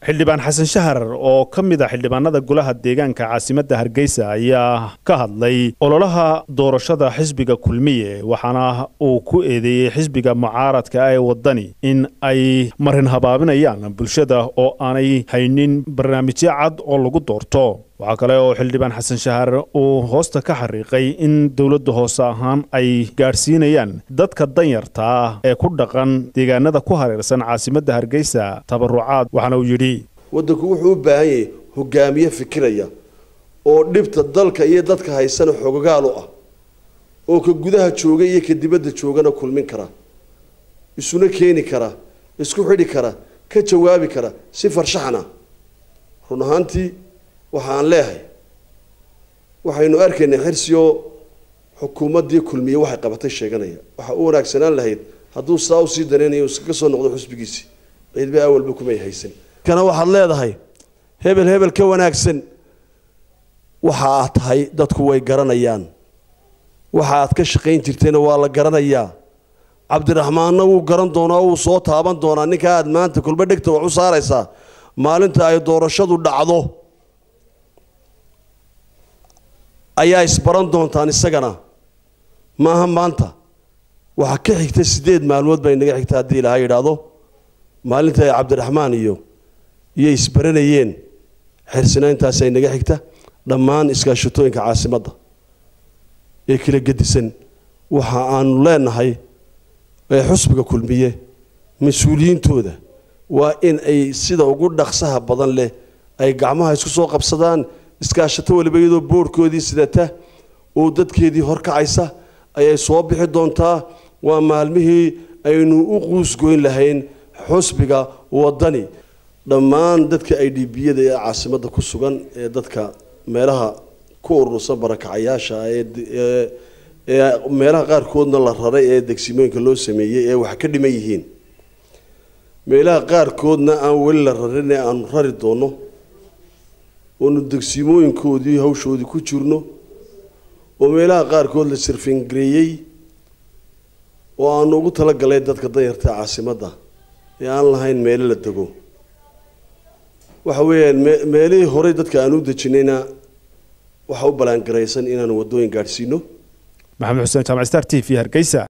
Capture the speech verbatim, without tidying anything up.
xildhibaan xasan shahar oo ka mid ah xildhibaanada golaha deegaanka caasimadda Hargeysa ayaa ka hadlay ololaha doorashada xisbiga kulmiye waxaana uu ku eedeeyay xisbiga mucaaradka ee wadani in ay marin habaabinayaan bulshada oo aanay haynin barnaamijyo cad oo lagu doorto waxa kale oo xildhibaan xasan shahar uu hoosta ka xariiqay in dawladda hoose ahaan ay gaarsiinayaan dadka danyarta ah ee ku dhaqan deegaanada ku hareersan caasimadda Hargeysa tabarucaad waxaana uu yiri wadanku wuxuu u baahan yahay hogaamiye fikiraya oo dhibta dalka iyo dadka haysan xogogaal u ah oo ka gudaha jooga iyo ka dibadda joogana kulmin kara isuna keeni kara isku xidhi kara ka jawaabi kara si farshaxna run ahaantii waxaan leeyahay waxaynu arkaynaa xirsiyo xukuumadii kulmiye waxay qabatay sheeganaya waxa uu wanaagsanaan lahayd hadduu saa u sii daneynayo iska soo noqdo xisbigiisi ciidba awalba kuma haysan kana waxaad leedahay hebel hebel ka wanaagsan waxa aad tahay dadku way garanayaan waxa aad ka shaqayn jirtayna waa la garanayaa cabdiraxmaanna wuu garan doonaa wuu soo taaban doonaa ninka aad maanta kulba dhigta wax u saaraysaa maalinta ay doorashadu dhacdo ayaa isbaran doontaan isagana maaha maanta waxa ka xigta sideed maalmood bay naga xigtaa hadii ilaahay yiraahdo maalinta ay cabdiraxmaan iyo iyo isbaranayeen xirsanayntaas ay naga xigta dhammaan iskaashatooyinka caasimadda ee kala gedisan waxa aan leenahay ee xusbiga kulmiye mas'uuliyiintooda waa in ay sida ugu dhaqsaha badan leh ay gacmaha isku soo qabsadaan iskaashato waliba iyadoo boorkoodii sidata oo dadkeedii hor kacaysa ayay soo bixi doontaa waa maalmihii aynu u quus goyn lahayn xusbiga wadani dhammaan dadka ay dhibiyada ee caasimadda ku sugan ee dadka meelaha ku urursan barakacayaasha ee ee meelaha qaar koodna la raray ee degsimooyinka loo sameeyay ee wax ka dhiman yihiin meelaha qaar koodna aan wali la rarin ee aan rari doono oo degsimooyinkoodii hawshoodii ku jirno oo meelaha qaar kood la sirfin gareeyay oo aan ugu tala galay dadka danyarta caasimadda ee aan lahayn meel la dago waxa weeyaan meelihii hore dadka aan u dejinayna waxa u balaan garaysan inaan wadooyin gaarsiino maxamed xuseen jaamac star T V Hargeysa.